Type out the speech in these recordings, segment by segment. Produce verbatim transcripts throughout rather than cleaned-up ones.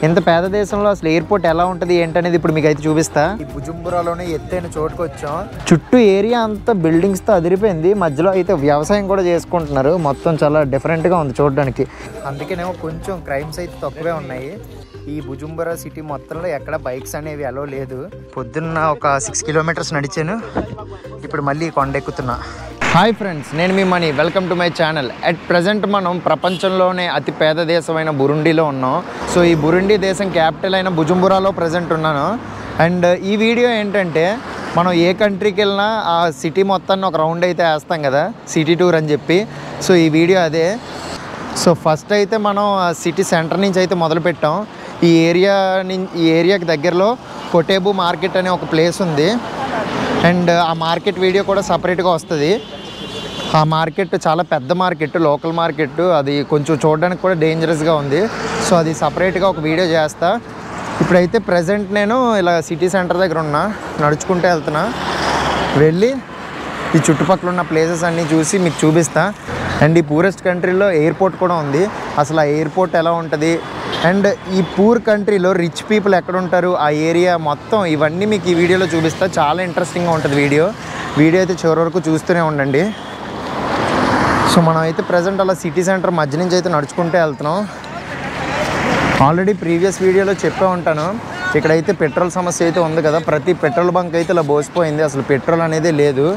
ఇంత పేద దేశంలో అసలు ఎయిర్పోర్ట్ ఎలా ఉంటుంది ఏంటనేది ఇప్పుడు మీకు అయితే చూపిస్తా. ఈ బుజుంబురాలోనే ఎత్తైన చోటుకు వచ్చాం. చుట్టూ ఏరియా అంతా బిల్డింగ్స్తో అదిరిపోయింది. మధ్యలో అయితే వ్యవసాయం కూడా చేసుకుంటున్నారు. మొత్తం చాలా డిఫరెంట్గా ఉంది చూడడానికి. అందుకేనేమో కొంచెం క్రైమ్స్ అయితే తక్కువే ఉన్నాయి. ఈ బుజుంబురా సిటీ మొత్తంలో ఎక్కడ బైక్స్ అనేవి అలో లేదు. పొద్దున్న ఒక సిక్స్ కిలోమీటర్స్ నడిచాను. ఇప్పుడు మళ్ళీ కొండ ఎక్కుతున్నా. హాయ్ ఫ్రెండ్స్, నేను మీ Mani. Welcome to my channel. At present మనం ప్రపంచంలోనే అతి పేద దేశమైన బురుండిలో ఉన్నాం. సో ఈ బురుండి దేశం క్యాపిటల్ అయిన బుజుంబురాలో ప్రజెంట్ ఉన్నాను. అండ్ ఈ వీడియో ఏంటంటే మనం ఏ కంట్రీకి వెళ్ళినా ఆ సిటీ మొత్తాన్ని ఒక రౌండ్ అయితే వేస్తాం కదా, సిటీ టూర్ అని చెప్పి. సో ఈ వీడియో అదే. సో ఫస్ట్ అయితే మనం సిటీ సెంటర్ నుంచి అయితే మొదలు పెట్టాం. ఈ ఏరియా నుంచి ఈ ఏరియాకి దగ్గరలో కొటేబు మార్కెట్ అనే ఒక ప్లేస్ ఉంది. అండ్ ఆ మార్కెట్ వీడియో కూడా సపరేట్గా వస్తుంది. ఆ మార్కెట్ చాలా పెద్ద మార్కెట్, లోకల్ మార్కెట్. అది కొంచెం చూడడానికి కూడా డేంజరస్గా ఉంది. సో అది సపరేట్గా ఒక వీడియో చేస్తా. ఇప్పుడైతే ప్రజెంట్ నేను ఇలా సిటీ సెంటర్ దగ్గర ఉన్నా, నడుచుకుంటూ వెళ్తున్నా. వెళ్ళి ఈ చుట్టుపక్కల ఉన్న ప్లేసెస్ అన్నీ చూసి మీకు చూపిస్తా. అండ్ ఈ పూరెస్ట్ కంట్రీలో ఎయిర్పోర్ట్ కూడా ఉంది. అసలు ఆ ఎయిర్పోర్ట్ ఎలా ఉంటుంది, అండ్ ఈ పూర్ కంట్రీలో రిచ్ పీపుల్ ఎక్కడ ఉంటారు, ఆ ఏరియా మొత్తం ఇవన్నీ మీకు ఈ వీడియోలో చూపిస్తా. చాలా ఇంట్రెస్టింగ్గా ఉంటుంది వీడియో. వీడియో అయితే చివరి వరకు చూస్తూనే ఉండండి. సో మనం అయితే ప్రజెంట్ అలా సిటీ సెంటర్ మధ్య నుంచి అయితే నడుచుకుంటూ వెళ్తున్నాం. ఆల్రెడీ ప్రీవియస్ వీడియోలో చెప్పే ఉంటాను, ఇక్కడైతే పెట్రోల్ సమస్య అయితే ఉంది కదా. ప్రతి పెట్రోల్ బంక్ అయితే ఇలా బోసిపోయింది. అసలు పెట్రోల్ అనేది లేదు.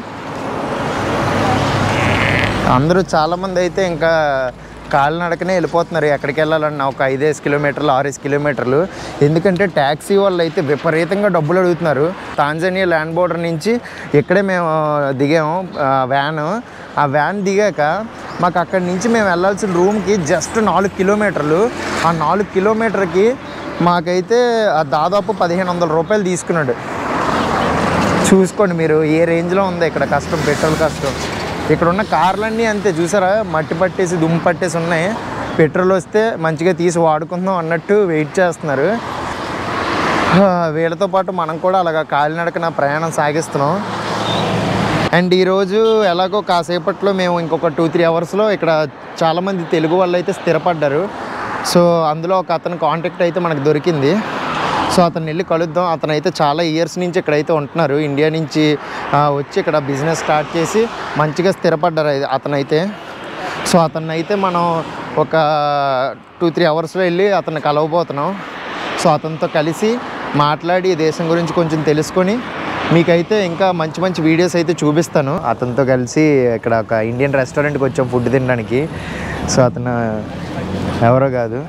అందరూ చాలామంది అయితే ఇంకా కాలినడకనే వెళ్ళిపోతున్నారు ఎక్కడికి వెళ్ళాలన్నా. ఒక ఐదేసి కిలోమీటర్లు ఆరేసి కిలోమీటర్లు. ఎందుకంటే ట్యాక్సీ వాళ్ళు అయితే విపరీతంగా డబ్బులు అడుగుతున్నారు. తాంజానియా ల్యాండ్ బోర్డర్ నుంచి ఇక్కడే మేము దిగాము వ్యాను. ఆ వ్యాన్ దిగాక మాకు అక్కడి నుంచి మేము వెళ్ళాల్సిన రూమ్కి జస్ట్ నాలుగు కిలోమీటర్లు. ఆ నాలుగు కిలోమీటర్కి మాకైతే దాదాపు పదిహేను వందల రూపాయలు తీసుకున్నాడు. చూసుకోండి మీరు ఏ రేంజ్లో ఉందో ఇక్కడ కష్టం, పెట్రోల్ కష్టం. ఇక్కడ ఉన్న కార్లన్నీ అంతే, చూసారా, మట్టి పట్టేసి దుమ్ము పట్టేసి ఉన్నాయి. పెట్రోల్ వస్తే మంచిగా తీసి వాడుకుందాం అన్నట్టు వెయిట్ చేస్తున్నారు. వీళ్ళతో పాటు మనం కూడా అలాగా కాలినడకన ప్రయాణం సాగిస్తున్నాం. అండ్ ఈరోజు ఎలాగో కాసేపట్లో మేము ఇంకొక టూ త్రీ అవర్స్లో ఇక్కడ చాలామంది తెలుగు వాళ్ళు అయితే స్థిరపడ్డారు. సో అందులో ఒక అతను కాంటాక్ట్ అయితే మనకు దొరికింది. సో అతను వెళ్ళి కలుద్దాం. అతను అయితే చాలా ఇయర్స్ నుంచి ఇక్కడైతే ఉంటున్నారు. ఇండియా నుంచి వచ్చి ఇక్కడ బిజినెస్ స్టార్ట్ చేసి మంచిగా స్థిరపడ్డారు అతనైతే. సో అతన్ని అయితే మనం ఒక టూ త్రీ అవర్స్లో వెళ్ళి అతన్ని కలవబోతున్నాం. సో అతనితో కలిసి మాట్లాడి దేశం గురించి కొంచెం తెలుసుకొని మీకైతే ఇంకా మంచి మంచి వీడియోస్ అయితే చూపిస్తాను. అతనితో కలిసి ఇక్కడ ఒక ఇండియన్ రెస్టారెంట్కి వచ్చాం ఫుడ్ తినడానికి. సో అతను ఎవరో కాదు,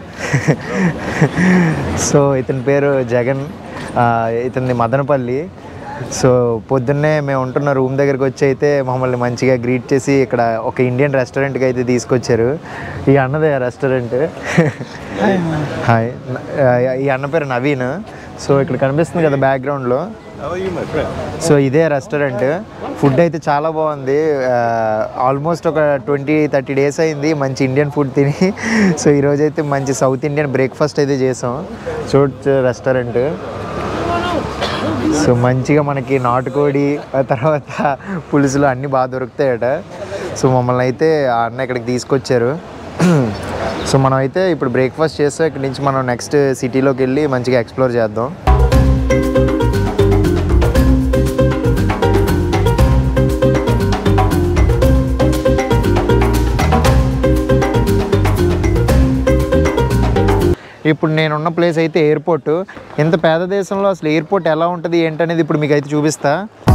సో ఇతని పేరు జగన్, ఇతనిది మదనపల్లి. సో పొద్దున్నే మేము ఉంటున్న రూమ్ దగ్గరికి వచ్చి అయితే మమ్మల్ని మంచిగా గ్రీట్ చేసి ఇక్కడ ఒక ఇండియన్ రెస్టారెంట్కి అయితే తీసుకొచ్చారు. ఈ అన్నదే రెస్టారెంట్. హాయ్, ఈ అన్న పేరు నవీన్. సో ఇక్కడ కనిపిస్తుంది కదా బ్యాక్గ్రౌండ్లో, సో ఇదే రెస్టారెంట్. ఫుడ్ అయితే చాలా బాగుంది. ఆల్మోస్ట్ ఒక ట్వంటీ థర్టీ డేస్ అయింది మంచి ఇండియన్ ఫుడ్ తిని. సో ఈరోజు అయితే మంచి సౌత్ ఇండియన్ బ్రేక్ఫాస్ట్ అయితే చేసాం. చూడొచ్చు రెస్టారెంట్. సో మంచిగా మనకి నాటుకోడి తర్వాత పులుసులు అన్నీ బాగా దొరుకుతాయట. సో మమ్మల్ని అయితే ఆ అన్న ఇక్కడికి తీసుకొచ్చారు. సో మనం అయితే ఇప్పుడు బ్రేక్ఫాస్ట్ చేస్తాం. ఇక్కడి నుంచి మనం నెక్స్ట్ సిటీలోకి వెళ్ళి మంచిగా ఎక్స్ప్లోర్ చేద్దాం. ఇప్పుడు నేనున్న ప్లేస్ అయితే ఎయిర్పోర్ట్. ఇంత పేద దేశంలో అసలు ఎయిర్పోర్ట్ ఎలా ఉంటుంది ఏంటనేది ఇప్పుడు మీకు అయితే చూపిస్తా.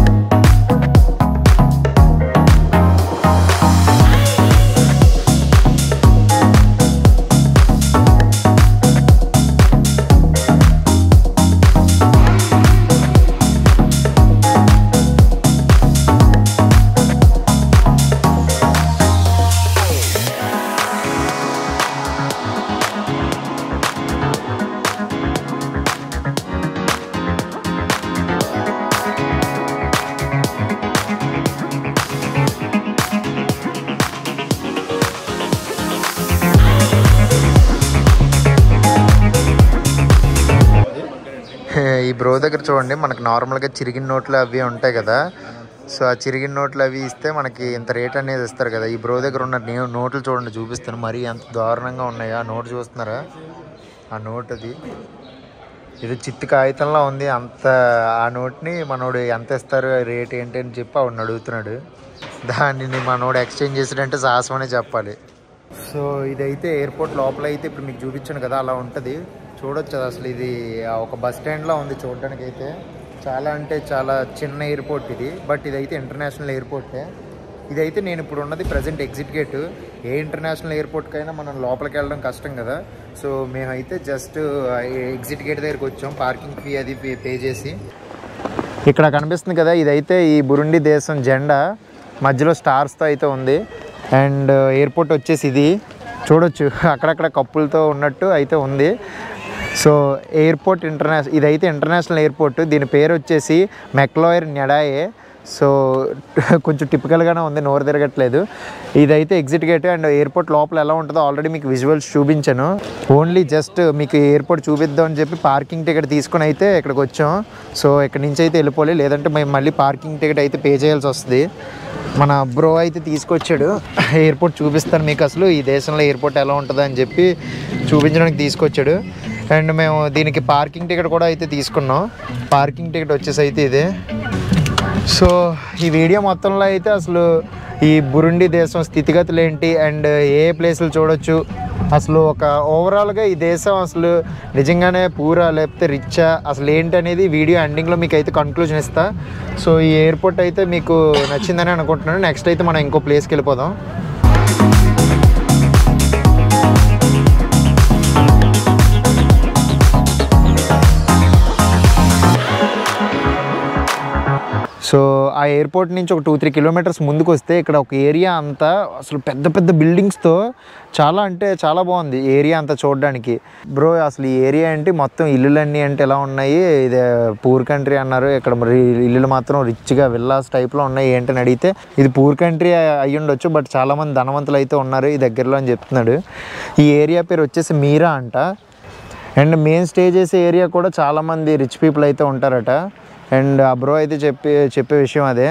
ఈ బ్రో దగ్గర చూడండి, మనకు నార్మల్గా చిరిగిన నోట్లు అవి ఉంటాయి కదా. సో ఆ చిరిగిన నోట్లు అవి ఇస్తే మనకి ఇంత రేట్ అనేది ఇస్తారు కదా. ఈ బ్రో దగ్గర ఉన్న నోట్లు చూడండి, చూపిస్తాను. మరి ఎంత దారుణంగా ఉన్నాయో ఆ నోటు చూస్తున్నారా. ఆ నోట్ అది ఇది చిత్తి కాగితంలో ఉంది. అంత ఆ నోట్ని మనోడు ఎంత ఇస్తారు రేట్ ఏంటి అని చెప్పి ఆవిడని అడుగుతున్నాడు. దానిని మనోడు ఎక్స్చేంజ్ చేసాడంటే సాహసం అనే చెప్పాలి. సో ఇదైతే ఎయిర్పోర్ట్ లోపల అయితే ఇప్పుడు మీకు చూపించాను కదా, అలా ఉంటుంది. చూడొచ్చు అసలు ఇది ఒక బస్ స్టాండ్లో ఉంది చూడడానికి అయితే. చాలా అంటే చాలా చిన్న ఎయిర్పోర్ట్ ఇది, బట్ ఇదైతే ఇంటర్నేషనల్ ఎయిర్పోర్టే. ఇదైతే నేను ఇప్పుడు ఉన్నది ప్రజెంట్ ఎగ్జిట్ గేటు. ఏ ఇంటర్నేషనల్ ఎయిర్పోర్ట్కైనా మనం లోపలికి వెళ్ళడం కష్టం కదా. సో మేమైతే జస్ట్ ఎగ్జిట్ గేట్ దగ్గరికి వచ్చాం, పార్కింగ్ ఫీ అది పే చేసి. ఇక్కడ కనిపిస్తుంది కదా, ఇదైతే ఈ బురుండి దేశం జెండా మధ్యలో స్టార్స్తో అయితే ఉంది. అండ్ ఎయిర్పోర్ట్ వచ్చేసి ఇది చూడొచ్చు, అక్కడక్కడ కప్పులతో ఉన్నట్టు అయితే ఉంది. సో ఎయిర్పోర్ట్ ఇంటర్నేషనల్ ఇదైతే ఇంటర్నేషనల్ ఎయిర్పోర్ట్. దీని పేరు వచ్చేసి మెక్లాయర్ న్యడాయే. సో కొంచెం టిపికల్గానే ఉంది, నోరు తిరగట్లేదు. ఇదైతే ఎగ్జిట్ గేట్. అండ్ ఎయిర్పోర్ట్ లోపల ఎలా ఉంటుందో ఆల్రెడీ మీకు విజువల్స్ చూపించాను. ఓన్లీ జస్ట్ మీకు ఎయిర్పోర్ట్ చూపిద్దాం అని చెప్పి పార్కింగ్ టికెట్ తీసుకుని అయితే ఇక్కడికి వచ్చాం. సో ఇక్కడ నుంచి అయితే వెళ్ళిపోవాలి, లేదంటే మేము మళ్ళీ పార్కింగ్ టికెట్ అయితే పే చేయాల్సి వస్తుంది. మన బ్రో అయితే తీసుకొచ్చాడు, ఎయిర్పోర్ట్ చూపిస్తాను మీకు అసలు ఈ దేశంలో ఎయిర్పోర్ట్ ఎలా ఉంటుందో అని చెప్పి చూపించడానికి తీసుకొచ్చాడు. అండ్ మేము దీనికి పార్కింగ్ టికెట్ కూడా అయితే తీసుకున్నాం. పార్కింగ్ టికెట్ వచ్చేసి అయితే ఇదే. సో ఈ వీడియో మొత్తంలో అయితే అసలు ఈ బురుండి దేశం స్థితిగతులు ఏంటి అండ్ ఏ ప్లేసులు చూడొచ్చు, అసలు ఒక ఓవరాల్గా ఈ దేశం అసలు నిజంగానే పూరా లేకపోతే రిచ్చా అసలు ఏంటి అనేది వీడియో ఎండింగ్లో మీకు అయితే కన్క్లూజన్ ఇస్తా. సో ఈ ఎయిర్పోర్ట్ అయితే మీకు నచ్చిందని అనుకుంటున్నాను. నెక్స్ట్ అయితే మనం ఇంకో ప్లేస్కి వెళ్ళిపోదాం. సో ఆ ఎయిర్పోర్ట్ నుంచి ఒక టూ త్రీ కిలోమీటర్స్ ముందుకు వస్తే ఇక్కడ ఒక ఏరియా అంతా అసలు పెద్ద పెద్ద బిల్డింగ్స్తో చాలా అంటే చాలా బాగుంది ఏరియా అంతా చూడడానికి. బ్రో అసలు ఈ ఏరియా ఏంటి, మొత్తం ఇల్లులన్నీ అంటే ఎలా ఉన్నాయి, ఇది పూర్ కంట్రీ అన్నారు, ఇక్కడ మరి ఇల్లులు మాత్రం రిచ్గా విల్లాస్ టైప్లో ఉన్నాయి ఏంటని అడిగితే ఇది పూర్ కంట్రీ అయ్యి ఉండొచ్చు, బట్ చాలామంది ధనవంతులు అయితే ఉన్నారు ఈ దగ్గరలో అని చెప్తున్నాడు. ఈ ఏరియా పేరు వచ్చేసి మీరా అంట. అండ్ మెయిన్ స్టే చేసే ఏరియా కూడా చాలామంది రిచ్ పీపుల్ అయితే ఉంటారట. అండ్ ఆ బ్రో అయితే చెప్పే చెప్పే విషయం అదే.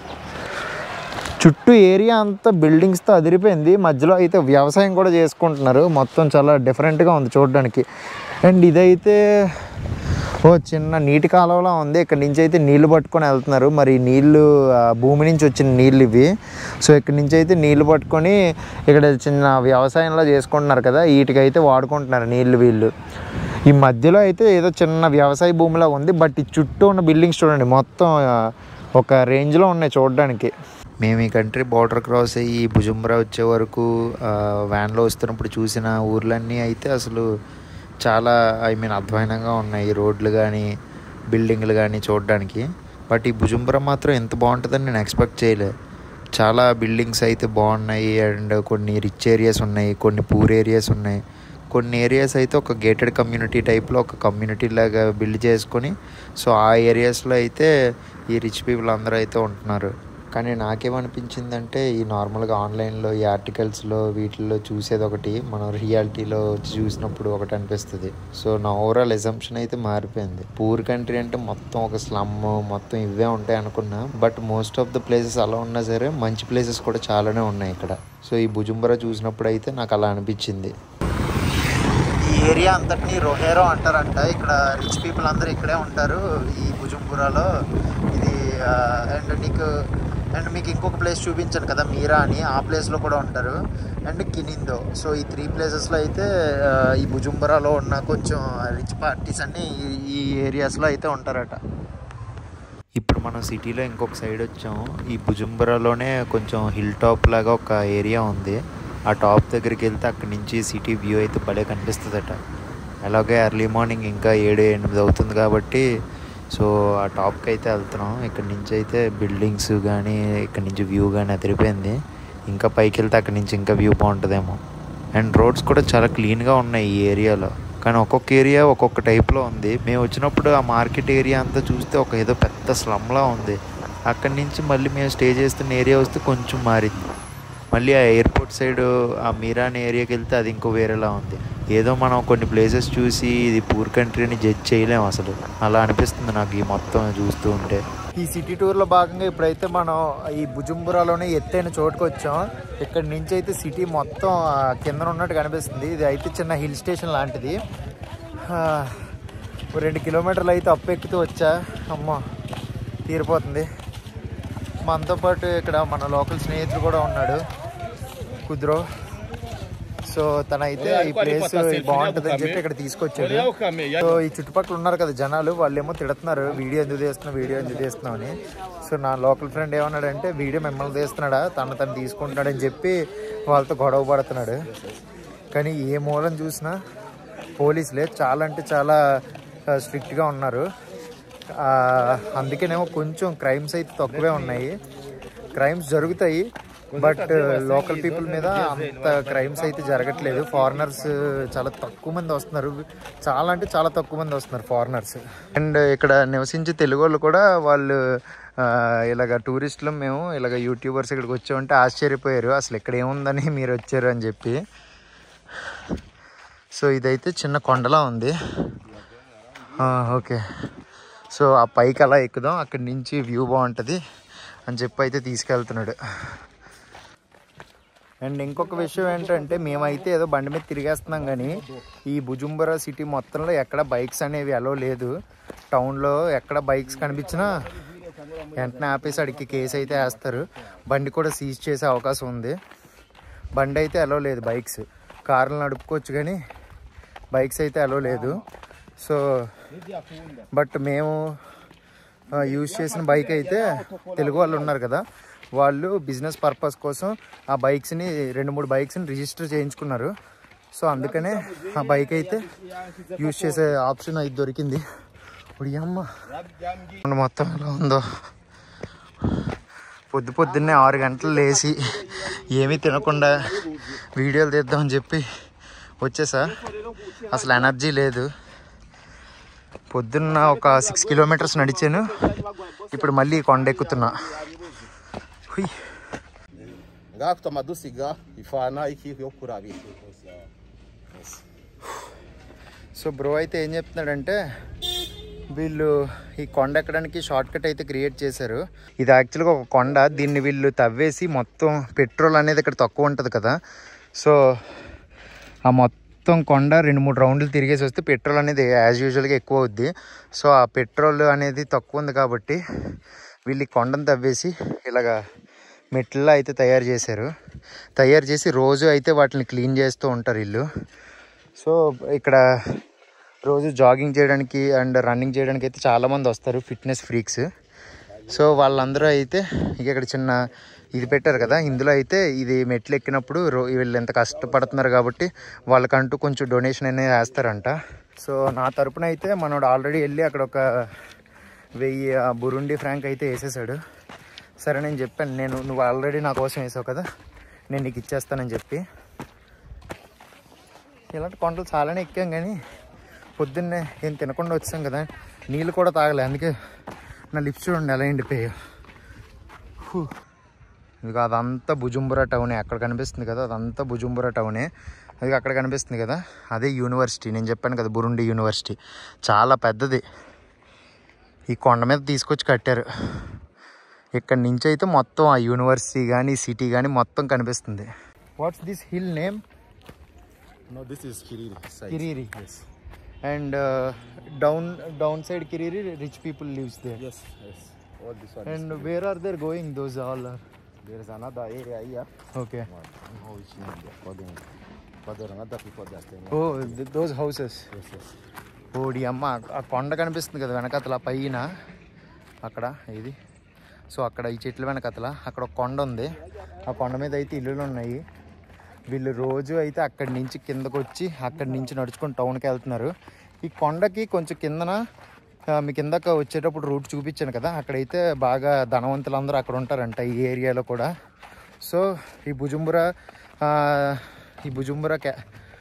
చుట్టూ ఏరియా అంతా బిల్డింగ్స్తో అదిరిపోయింది, మధ్యలో అయితే వ్యవసాయం కూడా చేసుకుంటున్నారు. మొత్తం చాలా డిఫరెంట్గా ఉంది చూడడానికి. అండ్ ఇదైతే ఓ చిన్న నీటి కాలువలా ఉంది, ఇక్కడ నుంచి అయితే నీళ్లు పట్టుకొని వెళ్తున్నారు. మరి నీళ్ళు భూమి నుంచి వచ్చిన నీళ్ళు ఇవి. సో ఇక్కడ నుంచి అయితే నీళ్లు పట్టుకొని ఇక్కడ చిన్న వ్యవసాయంలో చేసుకుంటున్నారు కదా, వీటికైతే వాడుకుంటున్నారు నీళ్ళు వీళ్ళు. ఈ మధ్యలో అయితే ఏదో చిన్న వ్యవసాయ భూమిలా ఉంది, బట్ ఈ చుట్టూ ఉన్న బిల్డింగ్స్ చూడండి మొత్తం ఒక రేంజ్లో ఉన్నాయి చూడడానికి. మేము ఈ కంట్రీ బార్డర్ క్రాస్ అయ్యి భుజంబరా వచ్చే వరకు వ్యాన్లో వస్తున్నప్పుడు చూసిన ఊర్లన్నీ అయితే అసలు చాలా ఐ మీన్ అధ్వానంగా ఉన్నాయి, రోడ్లు కానీ బిల్డింగ్లు కానీ చూడడానికి. బట్ ఈ భుజంబరా మాత్రం ఎంత బాగుంటుందని నేను ఎక్స్పెక్ట్ చేయలేదు. చాలా బిల్డింగ్స్ అయితే బాగున్నాయి అండ్ కొన్ని రిచ్ ఏరియాస్ ఉన్నాయి, కొన్ని పూర్ ఏరియాస్ ఉన్నాయి. కొన్ని ఏరియాస్ అయితే ఒక గేటెడ్ కమ్యూనిటీ టైప్లో ఒక కమ్యూనిటీ లాగా బిల్డ్ చేసుకొని సో ఆ ఏరియాస్లో అయితే ఈ రిచ్ పీపుల్ అందరూ అయితే ఉంటున్నారు. కానీ నాకేమనిపించిందంటే ఈ నార్మల్గా ఆన్లైన్లో ఈ ఆర్టికల్స్లో వీటిల్లో చూసేది ఒకటి, మనం రియాలిటీలో వచ్చి చూసినప్పుడు ఒకటి అనిపిస్తుంది. సో నా ఓవరాల్ ఎజంప్షన్ అయితే మారిపోయింది. పూర్ కంట్రీ అంటే మొత్తం ఒక స్లమ్ మొత్తం ఇవే ఉంటాయి అనుకున్నా, but most of the places అలా ఉన్నా సరే మంచి ప్లేసెస్ కూడా చాలానే ఉన్నాయి ఇక్కడ. సో ఈ భుజంబరా చూసినప్పుడు అయితే నాకు అలా అనిపించింది. ఈ ఏరియా అంతటిని రొహేరో అంటారంట. ఇక్కడ రిచ్ పీపుల్ అందరూ ఇక్కడే ఉంటారు ఈ భుజంబరాలో. ఇది అండ్ నీకు అండ్ మీకు ఇంకొక ప్లేస్ చూపించాను కదా మీరా అని, ఆ ప్లేస్లో కూడా ఉంటారు. And Kinindo. సో ఈ త్రీ ప్లేసెస్లో అయితే ఈ భుజంబరాలో ఉన్న కొంచెం రిచ్ పార్టీస్ అన్నీ ఈ ఏరియాస్లో అయితే ఉంటారట. ఇప్పుడు మనం సిటీలో ఇంకొక సైడ్ వచ్చాం. ఈ భుజంబరాలోనే కొంచెం హిల్ టాప్ లాగా ఒక ఏరియా ఉంది. ఆ టాప్ దగ్గరికి వెళ్తే అక్కడి నుంచి సిటీ వ్యూ అయితే భలే కనిపిస్తుందట. అలాగే ఎర్లీ మార్నింగ్ ఇంకా ఏడు ఎనిమిది అవుతుంది కాబట్టి సో ఆ టాప్కి అయితే వెళ్తున్నాం. ఇక్కడ నుంచి అయితే బిల్డింగ్స్ కానీ ఇక్కడ నుంచి వ్యూ కానీ అదిరిపోయింది. ఇంకా పైకి వెళ్తే అక్కడి నుంచి ఇంకా వ్యూ బాగుంటుందేమో. అండ్ రోడ్స్ కూడా చాలా క్లీన్గా ఉన్నాయి ఈ ఏరియాలో, కానీ ఒక్కొక్క ఏరియా ఒక్కొక్క టైప్లో ఉంది. మేము వచ్చినప్పుడు ఆ మార్కెట్ ఏరియా అంతా చూస్తే ఒక ఏదో పెద్ద స్లమ్లా ఉంది. అక్కడి నుంచి మళ్ళీ మేము స్టే చేస్తున్న ఏరియా వస్తే కొంచెం మారింది. మళ్ళీ ఆ ఎయిర్పోర్ట్ సైడ్ ఆ మీరా అనే ఏరియాకి వెళ్తే అది ఇంకో వేరేలా ఉంది. ఏదో మనం కొన్ని ప్లేసెస్ చూసి ఇది పూర్ కంట్రీని జడ్జ్ చేయలేము అసలు, అలా అనిపిస్తుంది నాకు ఈ మొత్తం చూస్తూ ఉంటే. ఈ సిటీ టూర్లో భాగంగా ఇప్పుడైతే మనం ఈ భుజంబరాలోనే ఎత్తైన చోటుకు వచ్చాం. ఇక్కడ నుంచి అయితే సిటీ మొత్తం కింద ఉన్నట్టు కనిపిస్తుంది. ఇది అయితే చిన్న హిల్ స్టేషన్ లాంటిది. రెండు కిలోమీటర్లు అయితే అప్పు ఎక్కుతూ వచ్చా. అమ్మ తీరిపోతుంది. మనతో పాటు ఇక్కడ మన లోకల్ స్నేహితుడు కూడా ఉన్నాడు, కుద్రో. సో తనైతే ఈ ప్లేస్ బాగుంటుంది అని చెప్పి ఇక్కడ తీసుకొచ్చాడు. సో ఈ చుట్టుపక్కల ఉన్నారు కదా జనాలు, వాళ్ళు ఏమో తిడుతున్నారు వీడియో ఎందుకు తీస్తున్నావు వీడియో ఎందుకు తీస్తున్నావు అని. సో నా లోకల్ ఫ్రెండ్ ఏమన్నాడంటే వీడియో మిమ్మల్ని తీస్తున్నాడా, తను తను తీసుకుంటున్నాడు అని చెప్పి వాళ్ళతో గొడవ పడుతున్నాడు. కానీ ఏ మూలం చూసినా పోలీసులే చాలా అంటే చాలా స్ట్రిక్ట్గా ఉన్నారు. అందుకేనేమో కొంచెం క్రైమ్స్ అయితే తక్కువే ఉన్నాయి. క్రైమ్స్ జరుగుతాయి బట్ లోకల్ పీపుల్ మీద అంత క్రైమ్స్ అయితే జరగట్లేదు. ఫారినర్స్ చాలా తక్కువ మంది వస్తున్నారు, చాలా అంటే చాలా తక్కువ మంది వస్తున్నారు ఫారినర్స్. అండ్ ఇక్కడ నివసించే తెలుగు వాళ్ళు కూడా వాళ్ళు ఇలాగ టూరిస్టులు మేము ఇలాగ యూట్యూబర్స్ ఇక్కడికి వచ్చామంటే ఆశ్చర్యపోయారు, అసలు ఇక్కడ ఏముందని మీరు వచ్చారు అని చెప్పి. సో ఇదైతే చిన్న కొండలా ఉంది. ఓకే, సో ఆ పైకి అలా ఎక్కుదాం, అక్కడి నుంచి వ్యూ బాగుంటుంది అని చెప్పి అయితే తీసుకెళ్తున్నాడు. అండ్ ఇంకొక విషయం ఏంటంటే మేమైతే ఏదో బండి మీద తిరిగేస్తున్నాం కానీ ఈ బుజుంబరా సిటీ మొత్తంలో ఎక్కడ బైక్స్ అనేవి అలో లేదు. టౌన్లో ఎక్కడ బైక్స్ కనిపించినా వెంటనే ఆపేసి అడిగి కేసు అయితే వేస్తారు. బండి కూడా సీజ్ చేసే అవకాశం ఉంది. బండి అయితే అలో లేదు, బైక్స్ కార్లు నడుపుకోవచ్చు కానీ బైక్స్ అయితే అలో లేదు. సో బట్ మేము యూజ్ చేసిన బైక్ అయితే తెలుగు వాళ్ళు ఉన్నారు కదా, వాళ్ళు బిజినెస్ పర్పస్ కోసం ఆ బైక్స్ని రెండు మూడు బైక్స్ని రిజిస్టర్ చేయించుకున్నారు. సో అందుకనే ఆ బైక్ అయితే యూజ్ చేసే ఆప్షన్ అయితే దొరికింది. ఇప్పుడు అమ్మ మొత్తం ఎలా ఉందో, పొద్దు పొద్దున్నే ఆరు గంటలు లేచి ఏమీ తినకుండా వీడియోలు తీద్దామని చెప్పి వచ్చేసా. అసలు ఎనర్జీ లేదు. పొద్దున్న ఒక సిక్స్ కిలోమీటర్స్ నడిచాను, ఇప్పుడు మళ్ళీ కొండ ఎక్కుతున్నా. సో బ్రో అయితే ఏం చెప్తున్నాడంటే వీళ్ళు ఈ కొండ ఎక్కడానికి షార్ట్ కట్ అయితే క్రియేట్ చేశారు. ఇది యాక్చువల్గా ఒక కొండ, దీన్ని వీళ్ళు తవ్వేసి మొత్తం పెట్రోల్ అనేది ఇక్కడ తక్కువ ఉంటుంది కదా, సో ఆ మొత్తం కొండ రెండు మూడు రౌండ్లు తిరిగేసి వస్తే పెట్రోల్ అనేది యాజ్ యూజువల్గా ఎక్కువ అవుద్ది. సో ఆ పెట్రోల్ అనేది తక్కువ ఉంది కాబట్టి వీళ్ళు ఈ కొండను తవ్వేసి ఇలాగా మెట్లలో అయితే తయారు చేశారు. తయారు చేసి రోజు అయితే వాటిని క్లీన్ చేస్తూ ఉంటారు వీళ్ళు. సో ఇక్కడ రోజు జాగింగ్ చేయడానికి అండ్ రన్నింగ్ చేయడానికి అయితే చాలామంది వస్తారు, ఫిట్నెస్ ఫ్రీక్స్. సో వాళ్ళందరూ అయితే ఇక ఇక్కడ చిన్న ఇది పెట్టారు కదా, ఇందులో అయితే ఇది మెట్లు ఎక్కినప్పుడు రో వీళ్ళు ఎంత కష్టపడుతున్నారు కాబట్టి వాళ్ళకంటూ కొంచెం డొనేషన్ అనేది వేస్తారంట. సో నా తరపున అయితే మనోడు ఆల్రెడీ వెళ్ళి అక్కడ ఒక వెయ్యి బురుండి ఫ్రాంక్ అయితే వేసేసాడు. సరే నేను చెప్పాను, నేను నువ్వు ఆల్రెడీ నా కోసం వేసావు కదా, నేను నీకు ఇచ్చేస్తానని చెప్పి. ఇలాంటి కొండలు చాలానే ఎక్కాం కానీ పొద్దున్నే ఏం తినకుండా వచ్చాం కదా, నీళ్ళు కూడా తాగలే, అందుకే నా లిప్స్ చూడండి ఎలా ఎండిపోయాయి. ఇక అదంతా బుజుంబరా టౌనే, అక్కడ కనిపిస్తుంది కదా అదంతా బుజుంబరా టౌనే. అది అక్కడ కనిపిస్తుంది కదా అదే యూనివర్సిటీ, నేను చెప్పాను కదా బురుండి యూనివర్సిటీ, చాలా పెద్దది. ఈ కొండ మీద తీసుకొచ్చి కట్టారు. ఇక్కడ నుంచి అయితే మొత్తం ఆ యూనివర్సిటీ కానీ సిటీ కానీ మొత్తం కనిపిస్తుంది. What's this hill name? No, this is Kiriri. Kiriri. Yes. And uh, down down side Kiriri, rich people lives there. Yes, yes. All this one. And where are they going? Those all are. There is another area here. Okay. How is it? For them, for the another people that stay. Oh, th those houses. Yes, yes. ఓడి అమ్మ, ఆ కొండ కనిపిస్తుంది కదా వెనకతల పైన, అక్కడ ఇది. So అక్కడ ఈ చెట్ల వెనకతల అక్కడ ఒక కొండ ఉంది, ఆ కొండ మీద అయితే ఇల్లులు ఉన్నాయి. వీళ్ళు రోజు అయితే అక్కడి నుంచి కిందకు వచ్చి అక్కడి నుంచి నడుచుకొని టౌన్కి వెళ్తున్నారు. ఈ కొండకి కొంచెం కిందన మీ కిందక వచ్చేటప్పుడు రూట్ చూపించాను కదా, అక్కడైతే బాగా ధనవంతులందరూ అక్కడ ఉంటారంట ఈ ఏరియాలో కూడా. సో ఈ బుజుంబరా ఈ బుజుంబరా క్యా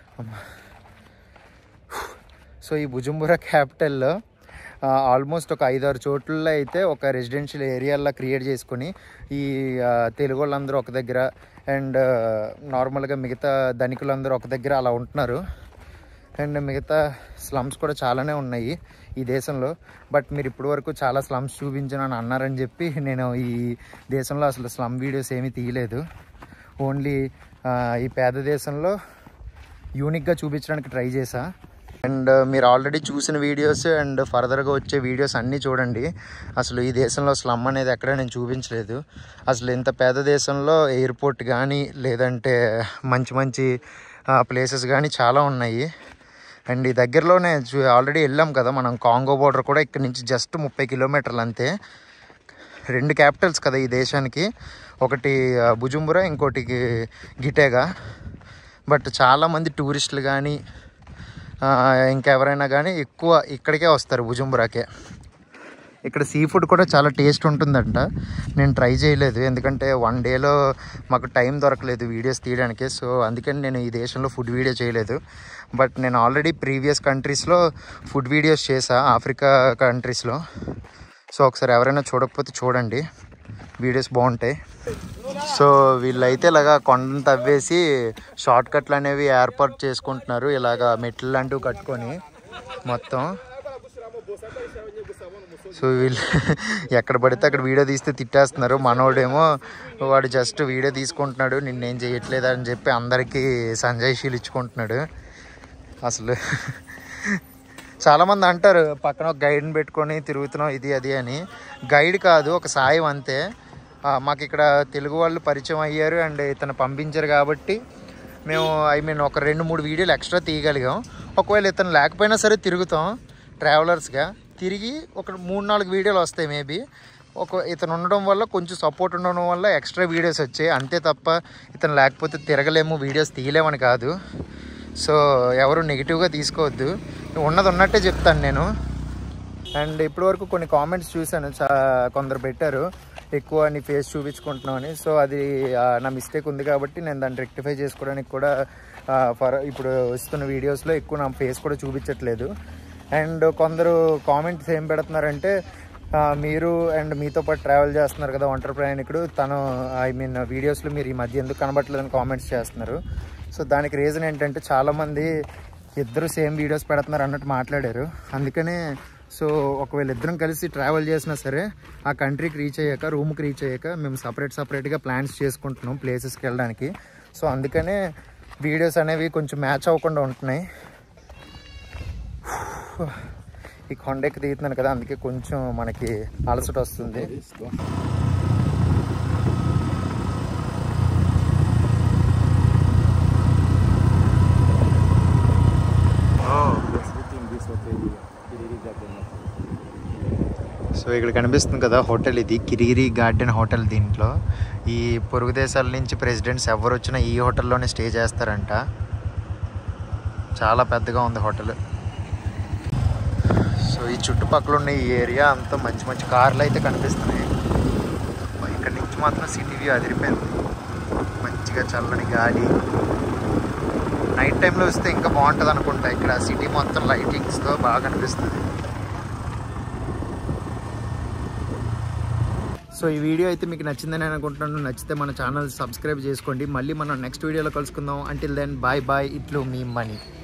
సో ఈ బుజుంబరా క్యాపిటల్లో ఆల్మోస్ట్ ఒక ఐదారు చోట్లలో అయితే ఒక రెసిడెన్షియల్ ఏరియాల్లో క్రియేట్ చేసుకొని ఈ తెలుగు వాళ్ళందరూ ఒక దగ్గర అండ్ నార్మల్గా మిగతా ధనికులందరూ ఒక దగ్గర అలా ఉంటున్నారు. అండ్ మిగతా స్లమ్స్ కూడా చాలానే ఉన్నాయి ఈ దేశంలో. బట్ మీరు ఇప్పటి వరకు చాలా స్లమ్స్ చూపించాను అని అన్నారని చెప్పి నేను ఈ దేశంలో అసలు స్లమ్ వీడియోస్ ఏమీ తీయలేదు. ఓన్లీ ఈ పేద దేశంలో యూనిక్గా చూపించడానికి ట్రై చేశా. అండ్ మీరు ఆల్రెడీ చూసిన వీడియోస్ అండ్ ఫర్దర్గా వచ్చే వీడియోస్ అన్నీ చూడండి. అసలు ఈ దేశంలో స్లమ్ అనేది ఎక్కడ నేను చూపించలేదు. అసలు ఇంత పేద దేశంలో ఎయిర్పోర్ట్ కానీ లేదంటే మంచి మంచి ప్లేసెస్ కానీ చాలా ఉన్నాయి. అండ్ ఈ దగ్గరలోనే ఆల్రెడీ వెళ్ళాం కదా మనం, కాంగో బోర్డర్ కూడా ఇక్కడ నుంచి జస్ట్ ముప్పై కిలోమీటర్లు అంతే. రెండు క్యాపిటల్స్ కదా ఈ దేశానికి, ఒకటి బుజుంబురా ఇంకోటి గిటేగా. బట్ చాలామంది టూరిస్టులు కానీ ఇంకెవరైనా కానీ ఎక్కువ ఇక్కడికే వస్తారు, బుజుంబురాకే. ఇక్కడ సీ ఫుడ్ కూడా చాలా టేస్ట్ ఉంటుందంట. నేను ట్రై చేయలేదు ఎందుకంటే వన్ డేలో మాకు టైం దొరకలేదు వీడియోస్ తీయడానికి. సో అందుకని నేను ఈ దేశంలో ఫుడ్ వీడియో చేయలేదు. బట్ నేను ఆల్రెడీ ప్రీవియస్ కంట్రీస్లో ఫుడ్ వీడియోస్ చేసా, ఆఫ్రికా కంట్రీస్లో. సో ఒకసారి ఎవరైనా చూడకపోతే చూడండి, వీడియోస్ బాగుంటాయి. సో వీళ్ళైతే ఇలాగా కొండను తవ్వేసి షార్ట్ కట్లు అనేవి ఏర్పాటు చేసుకుంటున్నారు. ఇలాగా మెట్లు లాంటివి కట్టుకొని మొత్తం. సో వీళ్ళు ఎక్కడ పడితే అక్కడ వీడియో తీస్తే తిట్టేస్తున్నారు. మనోడేమో వాడు జస్ట్ వీడియో తీసుకుంటున్నాడు, నిన్నేం చేయట్లేదు అని చెప్పి అందరికీ సంజాయిషీలు ఇచ్చుకుంటున్నాడు. అసలు చాలామంది అంటారు పక్కన ఒక గైడ్ని పెట్టుకొని తిరుగుతున్నాం ఇది అది అని. గైడ్ కాదు, ఒక సాయం అంతే. మాకు ఇక్కడ తెలుగు వాళ్ళు పరిచయం అయ్యారు అండ్ ఇతను పంపించారు కాబట్టి మేము ఐ మీన్ ఒక రెండు మూడు వీడియోలు ఎక్స్ట్రా తీయగలిగాం. ఒకవేళ ఇతను లేకపోయినా సరే తిరుగుతాం ట్రావెలర్స్గా. తిరిగి ఒక మూడు నాలుగు వీడియోలు వస్తాయి మేబీ. ఒక ఇతను ఉండడం వల్ల, కొంచెం సపోర్ట్ ఉండడం వల్ల ఎక్స్ట్రా వీడియోస్ వచ్చాయి అంతే తప్ప ఇతను లేకపోతే తిరగలేము, వీడియోస్ తీయలేమని కాదు. సో ఎవరు నెగిటివ్గా తీసుకోవద్దు, ఉన్నది ఉన్నట్టే చెప్తాను నేను. అండ్ ఇప్పటివరకు కొన్ని కామెంట్స్ చూశాను, చా కొందరు పెట్టారు ఎక్కువ నీ ఫేస్ చూపించుకుంటున్నావు అని. సో అది నా మిస్టేక్ ఉంది కాబట్టి నేను దాన్ని రెక్టిఫై చేసుకోవడానికి కూడా ఫర్ ఇప్పుడు వస్తున్న వీడియోస్లో ఎక్కువ నా ఫేస్ కూడా చూపించట్లేదు. అండ్ కొందరు కామెంట్స్ ఏం పెడుతున్నారంటే మీరు అండ్ మీతో పాటు ట్రావెల్ చేస్తున్నారు కదా ఒంటరి ప్రయాణికుడు, తను ఐ మీన్ వీడియోస్లో మీరు ఈ మధ్య ఎందుకు కనబట్టలేదని కామెంట్స్ చేస్తున్నారు. సో దానికి రీజన్ ఏంటంటే చాలామంది ఇద్దరు సేమ్ వీడియోస్ పెడుతున్నారు అన్నట్టు మాట్లాడారు. అందుకనే సో ఒకవేళ ఇద్దరం కలిసి ట్రావెల్ చేసినా సరే ఆ కంట్రీకి రీచ్ అయ్యాక, రూమ్కి రీచ్ అయ్యాక మేము సపరేట్ సపరేట్గా ప్లాన్స్ చేసుకుంటున్నాం ప్లేసెస్కి వెళ్ళడానికి. సో అందుకనే వీడియోస్ అనేవి కొంచెం మ్యాచ్ అవ్వకుండా ఉంటున్నాయి. ఈ కొండెక్కి దిగుతున్నాను కదా, అందుకే కొంచెం మనకి అలసట వస్తుంది. సో ఇక్కడ కనిపిస్తుంది కదా హోటల్, ఇది కిరిగిరి గార్డెన్ హోటల్. దీంట్లో ఈ పొరుగు దేశాల నుంచి ప్రెసిడెంట్స్ ఎవరు వచ్చినా ఈ హోటల్లోనే స్టే చేస్తారంట. చాలా పెద్దగా ఉంది హోటల్. సో ఈ చుట్టుపక్కల ఉన్న ఈ ఏరియా అంతా మంచి మంచి కార్లు అయితే కనిపిస్తున్నాయి. ఇక్కడ నుంచి మాత్రం సిటీ వ్యూ అదిరిపోయింది, మంచిగా చల్లని గాలి. నైట్ టైంలో వస్తే ఇంకా బాగుంటుంది అనుకుంటా. ఇక్కడ సిటీ మొత్తం లైటింగ్స్తో బాగా కనిపిస్తుంది. సో ఈ వీడియో అయితే మీకు నచ్చిందని అనుకుంటున్నాను. నచ్చితే మన ఛానల్ సబ్స్క్రైబ్ చేసుకోండి. మళ్ళీ మనం నెక్స్ట్ వీడియోలో కలుసుకుందాం. Until then bye bye. ఇట్లు మీ మనీ.